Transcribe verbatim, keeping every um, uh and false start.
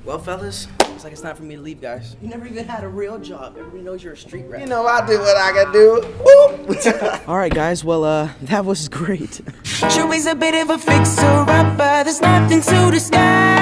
Well, fellas, looks like it's time for me to leave, guys. You never even had a real job. Everybody knows you're a street rat. You know, I do what I can do. All right, guys. Well, uh, that was great. Chewy's a bit of a fixer-upper. There's nothing to discuss.